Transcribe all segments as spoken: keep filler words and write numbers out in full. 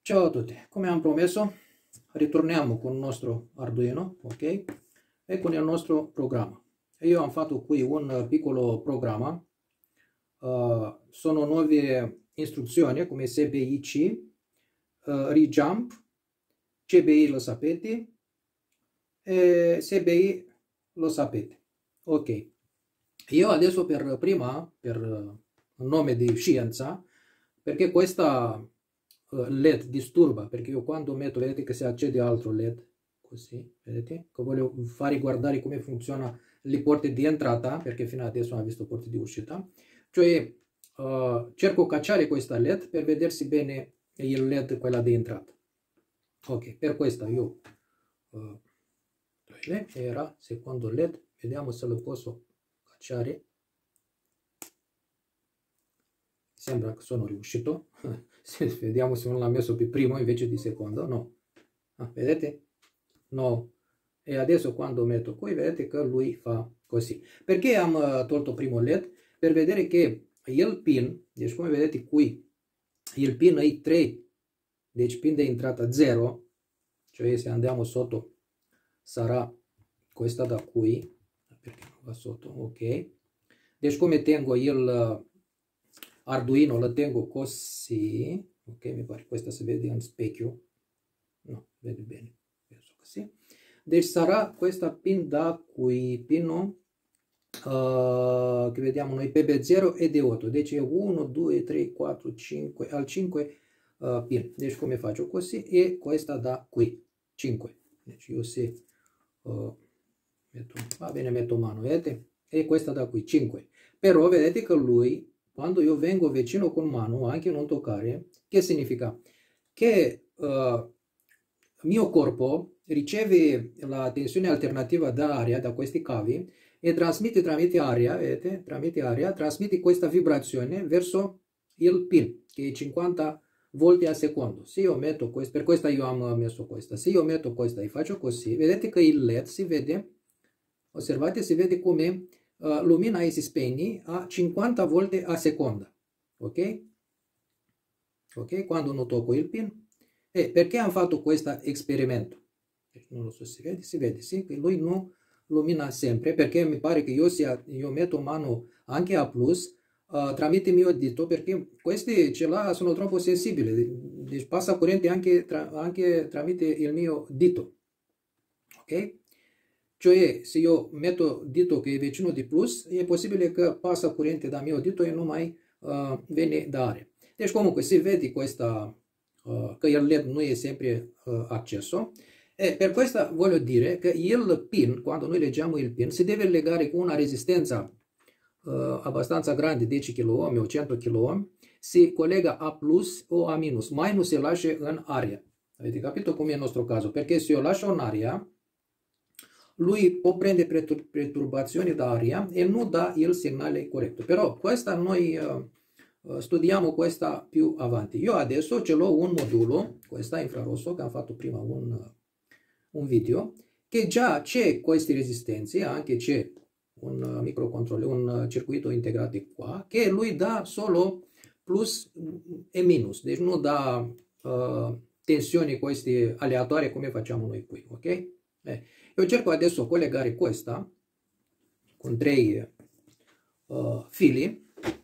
Ciao a tutti, come am promesso ritorniamo con il nostro Arduino, ok? E con il nostro programma. Io ho fatto qui un piccolo programma, uh, sono nuove istruzioni come S B I C, uh, rejump, C B I lo sapete, e S B I lo sapete, ok? Io adesso per prima, per un nome di scienza, perché questa L E D disturba, perché io quando metto, vedete che si accende altro L E D, così, vedete? Che voglio fare guardare come funziona le porte di entrata, perché fino adesso non ho visto porte di uscita, cioè uh, cerco di cacciare questa L E D per vedersi bene il L E D, quella di entrata. Ok, per questo io uh, era secondo L E D, vediamo se lo posso cacciare. Sembra che sono riuscito. Vediamo se non l'ha messo per primo invece di secondo. No, ah, vedete? No. E adesso quando metto qui vedete che lui fa così. Perché abbiamo tolto primo L E D? Per vedere che il pin, deci come vedete qui, il pin è tre, deci pin di entrata zero, cioè se andiamo sotto sarà questa da qui, perché non va sotto, ok. Deci come tengo il Arduino, lo tengo così, ok, mi pare questa si vede in specchio, no, vedi bene, penso così. Deci sarà questa pin da qui, pino, uh, che vediamo noi P B zero e D otto, deci è uno, due, tre, quattro, cinque, al cinque uh, pin, deci come faccio così, e questa da qui, cinque, deci io se, uh, metto, va bene, metto mano, vedete, e questa da qui, cinque, però vedete che lui, quando io vengo vicino con mano, anche non toccare, che significa? Che uh, il mio corpo riceve la tensione alternativa da aria, da questi cavi, e trasmette tramite aria, vedete, tramite aria, trasmette questa vibrazione verso il pin, che è cinquanta volti al secondo. Se io metto questo, per questo io ho messo questa, se io metto questa e faccio così, vedete che il L E D si vede, osservate, si vede come Uh, lumina si spegne a cinquanta volte a seconda, ok? Ok, quando non tocco il pin. E perché hanno fatto questo esperimento? Non lo so se si vede, si vede, sì, che lui non lumina sempre, perché mi pare che io, sia, io metto mano anche a plus uh, tramite il mio dito, perché questi ce l'ha, sono troppo sensibili, deci passa corrente anche, tra, anche tramite il mio dito, ok? Cioè, se io metto dito che è vicino di plus, è possibile che passa corrente da mio dito e non mai uh, viene da aria. Deci, comunque, se vedi questa, uh, che il L E D non è sempre uh, acceso, e per questo voglio dire che il pin, quando noi leggiamo il pin, si deve legare con una resistenza uh, abbastanza grande, dieci kilo ohm o cento kilo ohm, si collega a plus o a minus, mai non si lascia in aria. Avete capito come è il nostro caso? Perché se io lascio in aria, lui può prendere perturbazioni d'aria e non dà il segnale corretto. Però questa noi uh, studiamo questa più avanti. Io adesso ce l'ho un modulo, questa infrarosso, che ho fatto prima un, un video, che già c'è queste resistenze, anche c'è un microcontroller, un circuito integrato qua, che lui dà solo plus e minus, deci non dà uh, tensioni queste aleatorie come facciamo noi qui, ok? Eh. Io cerco adesso di collegare questa con tre uh, fili.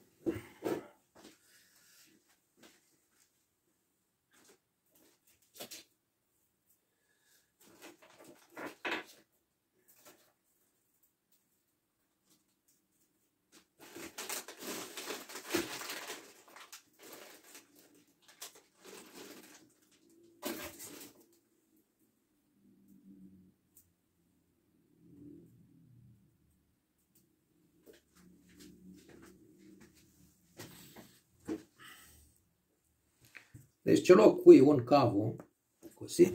Deci ce l'ho qui un cavo, così,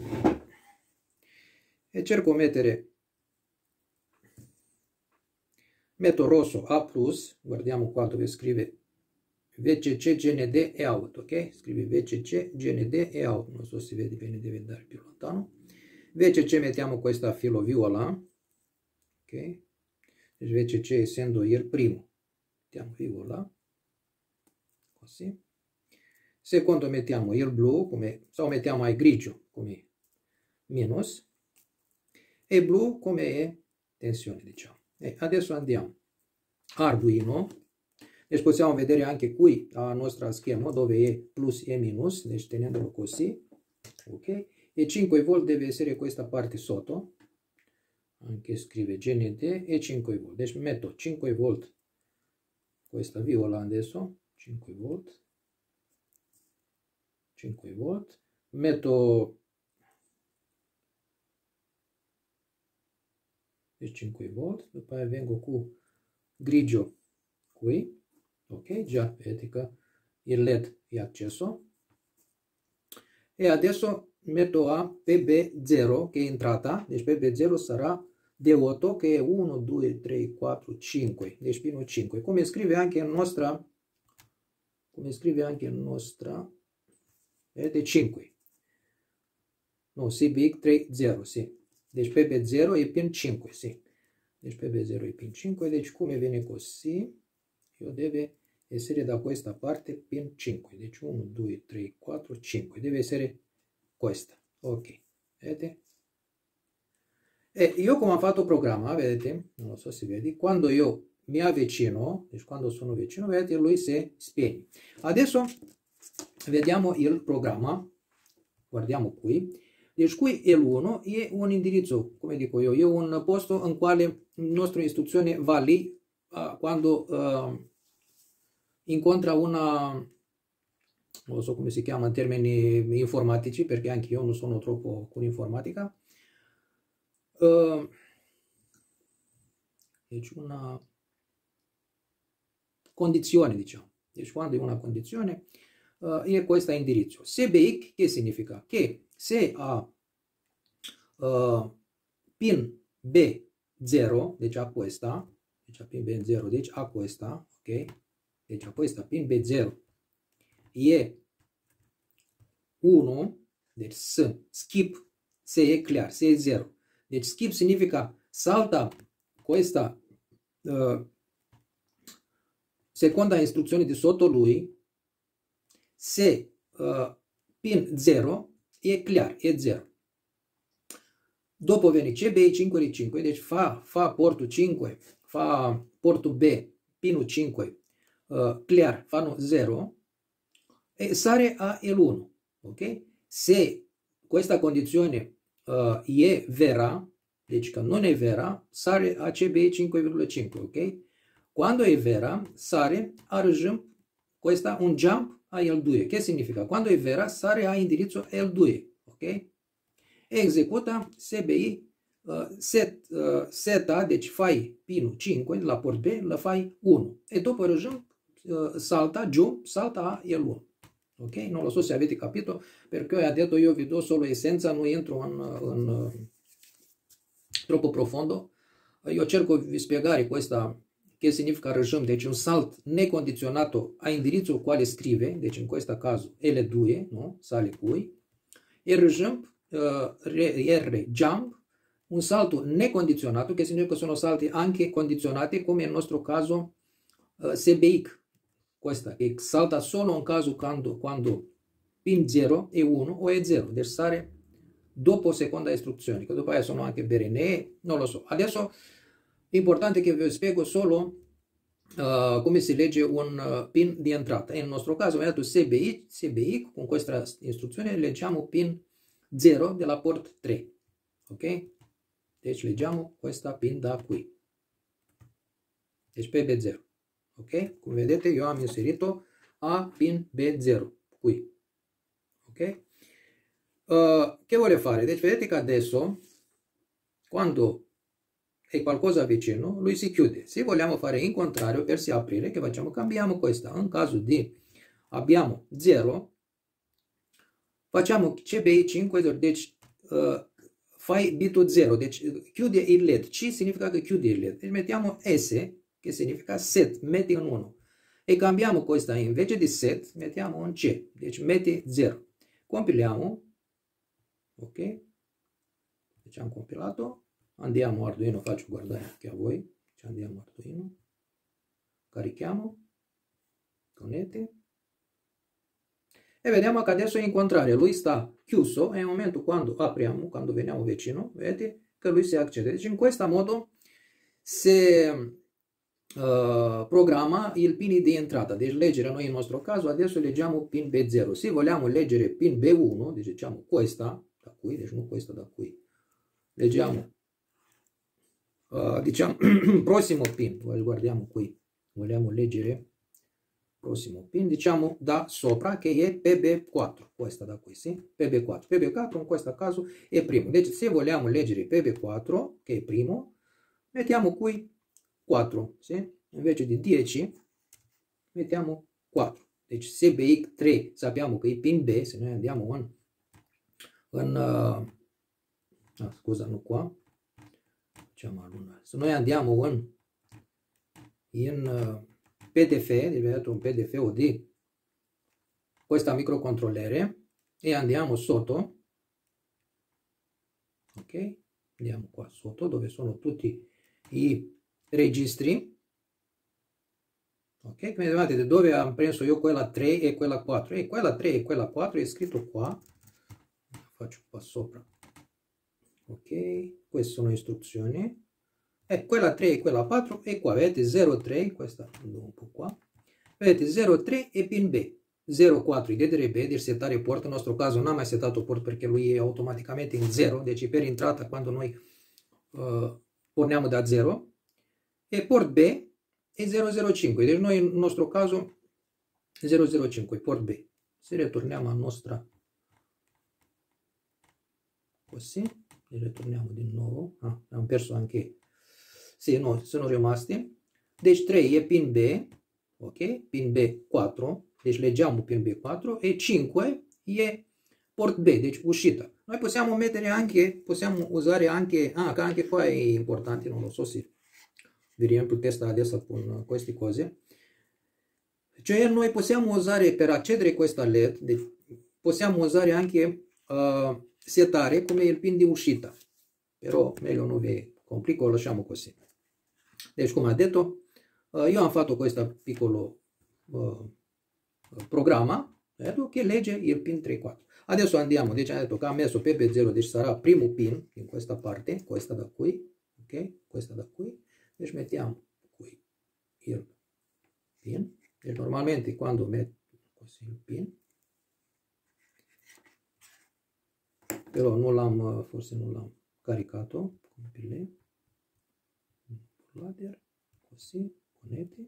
e cerco di mettere, metto rosso A plus, guardiamo qua dove scrive V C C, G N D e out, ok? Scrive V C C, G N D e out, non so se vedi bene, deve andare più lontano. V C C mettiamo questa filo viola, ok? Deci V C C essendo il primo, mettiamo viola, così. S secondo mettiamo il blu, come, sau mettiamo ai grigio, come minus, e blu come è tensione, diciamo. E adesso andiamo Arduino, deci possiamo vedere anche qui la nostra schema dove è plus e minus, deci tenendolo così, ok? E cinque volt deve essere questa parte sotto, anche scrive G N D e cinque volt, deci metto cinque volt, questa viola adesso, cinque volt, cinque volt, metto cinque volt, după aia vengo cu grigio qui, ok, già vedete che il L E D è acceso, e adesso metto a P B zero che è entrata, deci P B zero sarà D otto che è uno, due, tre, quattro, cinque, deci pinul cinque, come scrive anche in nostra, come scrive anche in nostra, vedete cinque, no, C B X trei zero, sì. Deci P B zero e pin cinque, sì. Deci P B zero e pin cinque, deci come viene così, io deve essere da questa parte pin cinque, deci uno, due, tre, quattro, cinque, deve essere questa, ok, vedete? E io come ho fatto programma, vedete, non lo so se vedi, quando io mi avvicino, deci quando sono vicino, vedete, lui si spegne. Adesso vediamo il programma, guardiamo qui. Deci qui L uno è un indirizzo, come dico io, è un posto in quale la nostra istruzione va lì uh, quando uh, incontra una, non so come si chiama in termini informatici, perché anche io non sono troppo con informatica. Uh, deci una condizione, diciamo. Deci quando è una condizione, uh, è questo indirizzo. S B X che significa? Che se a uh, pin B zero, deci a questa, deci a pin B zero, deci a questa, ok? Deci a questa pin B zero e uno, deci S, skip, se e clar, se e zero. Deci skip significa salta questa uh, seconda istruzione di sotto lui, se uh, pin zero e clar, e zero. Dopo viene C B cinque cinque, deci fa, fa portul cinque, fa portul B, pinul cinque, uh, clar, fanno zero, e sare a L uno, ok? Se questa condizione uh, è vera, deci că non è vera, sare a C B cinque virgola cinque, ok? Quando è vera, sare a rejump, questa un jump a L due. Che significa? Quando è vera, sare a indirizzo L due, ok? Executa S B I uh, set, uh, seta, deci fai pinul cinque la port B, la fai unu. E dopo rejump, uh, salta, jump, salta a L unu. Ok? Non lo so se avete capito, perché ho detto io vi do solo essenza, non entro in, in, troppo profondo. Io cerco di spiegare questa, che significa rejump, deci un salt necondizionato a indirizzo quale scrive, deci in questo caso L due, no? Sale qui, e rejump, uh, R jump, un salto necondizionato, che significa che sono salti anche condizionati, come nel nostro caso uh, S B X, questa che salta solo in caso quando, quando pin zero è uno o è zero, deci sare dopo seconda istruzione, che dopo aia sono anche B R N E, non lo so. Adesso l'importante è che vi spiego solo uh, come si legge un uh, pin di entrata. Nel nostro caso abbiamo detto S B I, S B I, con questa istruzione leggiamo pin zero della port tre, ok? Deci leggiamo questa pin da qui, deci P B zero, ok? Come vedete io am inserito a pin B zero qui, ok? Uh, che vuole fare? Deci vedete che adesso quando è qualcosa vicino lui si chiude. Se vogliamo fare in contrario per si aprire, che facciamo? Cambiamo questa. In caso di abbiamo zero, facciamo C B I cinque, deci uh, fai bitul zero, deci chiude il L E D. C significa che chiude il L E D. Deci mettiamo S, che significa set, metti in uno. E cambiamo questa, invece di set, mettiamo un C, deci metti zero. Compiliamo, ok? Deci am compilato. Andiamo Arduino, faccio guardare anche a voi. Ci andiamo Arduino. Carichiamo. Connette. E vediamo che adesso incontrare, lui sta chiuso e in momentul quando apriamo, quando veniamo vicino, vedete che lui si accede. Deci in questo modo se uh, programma il pin di entrata. Deci leggere noi in nostro caso adesso leggiamo pin B zero. Se vogliamo leggere pin B uno, deci diciamo questa da qui, deci nu questa da qui, leggiamo uh, diciamo prossimo pin, guardiamo qui, vogliamo leggere prossimo pin, diciamo da sopra che è P B quattro, questa da qui, sì? P B quattro, P B quattro in questo caso è primo, deci se vogliamo leggere P B quattro, che è primo, mettiamo qui quattro, sì? Invece di dieci, mettiamo quattro, deci se B X tre sappiamo che è pin B, se noi andiamo in, in uh, ah, scusa, non qua, facciamo all'una, se noi andiamo in, in uh, P D F, diventa un P D F O D, questa microcontrollere, e andiamo sotto, ok? Andiamo qua sotto dove sono tutti i registri, ok? Come vedete dove ho preso io quella tre e quella quattro, e quella tre e quella quattro è scritto qua, faccio qua sopra, ok? Queste sono istruzioni. E quella tre e quella quattro e qua vedete zero tre, questa un po' qua, vedete zero tre e pin B, zero quattro idettere di settare port, nel nostro caso non ha mai settato port perché lui è automaticamente in zero, deci per entrata quando noi uh, porniamo da zero, e port B è zero zero cinque, deci noi nel nostro caso zero zero cinque, port B. Se ritorniamo a nostra, così, e ritorniamo di nuovo, ah, abbiamo perso anche, sì, no, sono rimasti, deci tre è pin B, ok, pin B quattro, deci leggiamo pin B quattro, e cinque è port B, deci uscita. Noi possiamo mettere anche, possiamo usare anche, ah, che anche qua è importante, non lo so se vi riempio testa adesso con queste cose, cioè noi possiamo usare, per accedere a questa L E D, possiamo usare anche uh, settare come il pin di uscita, però meglio non vi complico, lasciamo così. Deci, come ho detto, io ho fatto questo piccolo uh, programma vedo, che legge il pin tre quattro. Adesso andiamo, deci ha detto che ha messo P B zero, deci sarà primo pin in questa parte, questa da qui, ok? Questa da qui, deci mettiamo qui il pin, e normalmente quando metto così il pin, però non l'ho, forse non l'ho caricato, come per lei. Così, connetti,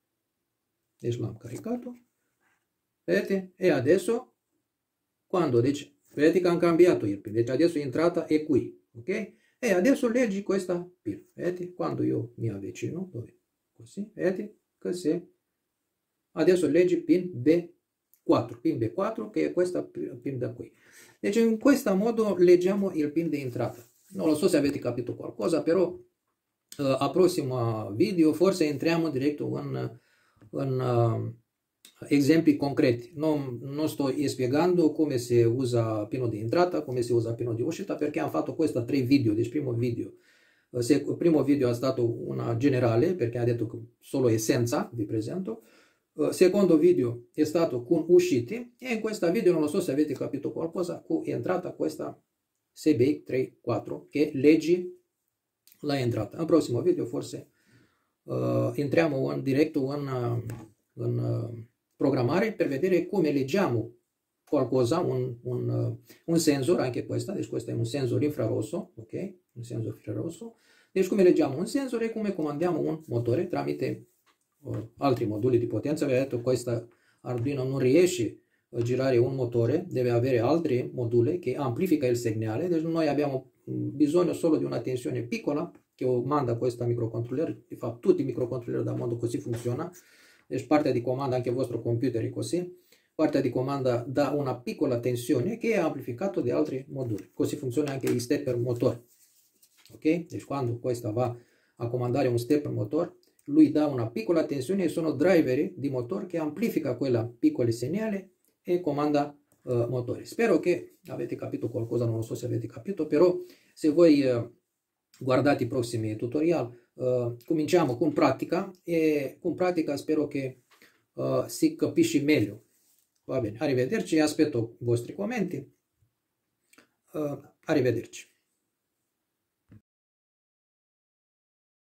deci l'ho caricato, vedete? E adesso quando, deci, vedete che hanno cambiato il pin, deci adesso l'entrata è qui, ok? E adesso leggi questa pin, vedete? Quando io mi avvicino, dove? Così, vedete? Così, adesso leggi pin B quattro, pin B quattro, che è questa pin da qui. Deci in questo modo leggiamo il pin di entrata. Non lo so se avete capito qualcosa, però Uh, a prossimo video forse entriamo diretto in, in uh, esempi concreti. Non, non sto spiegando come si usa pino di entrata, come si usa pino di uscita, perché hanno fatto questi tre video. Del primo video, uh, se, il primo video è stato una generale, perché ha detto che solo essenza vi presento. Uh, secondo video è stato con usciti, e in questo video non lo so se avete capito qualcosa, con entrata questa C B tre quattro che leggi la entrata. Al prossimo video forse uh, entriamo in diretto in, uh, in uh, programmare per vedere come leggiamo qualcosa, un, un, uh, un sensor, anche questa, deci questo è un sensor infrarosso, ok? Un sensor infrarosso. Deci come leggiamo un sensor e come comandiamo un motore tramite uh, altri moduli di potenza. Vi ho detto questa Arduino non riesce a girare un motore, deve avere altri moduli che amplifica il segnale, deci noi abbiamo bisogno solo di una tensione piccola che manda questa microcontroller, fa tutti i microcontroller dal mondo, così funziona. Deci partea di comanda anche il vostro computer è così, partea di comanda dà una piccola tensione che è amplificato da altri moduli, così funziona anche il stepper motor, ok? Deci quando questa va a comandare un stepper motor, lui dà una piccola tensione e sono driver di motor che amplifica quella piccola segnale e comanda Uh, motori. Spero che avete capito qualcosa, non lo so se avete capito, però se voi uh, guardate i prossimi tutorial, uh, cominciamo con pratica, e con pratica spero che uh, si capisce meglio Va bene, arrivederci, aspetto i vostri commenti. Uh, arrivederci.